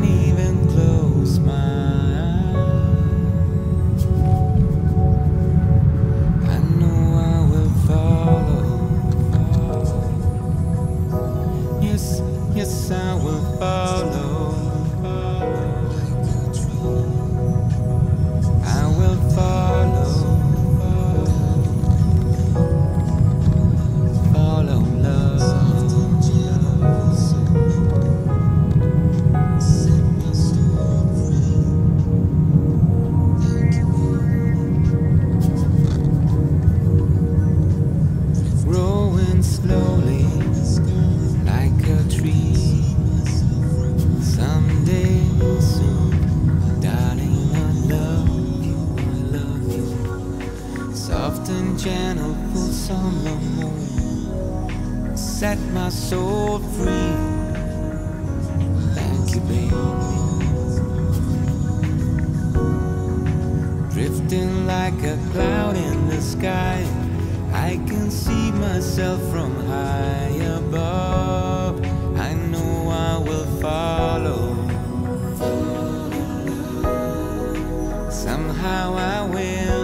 even close my eyes, I know I will follow. Yes, yes, I will follow. I will follow. Follow love. Growing slowly like a tree. Someday soon, darling, I love you, I love you. Soft and gentle, full summer moon, set my soul free. Thank you, baby. Drifting like a cloud in the sky, I can see myself from high above. I know I will follow. Somehow I will.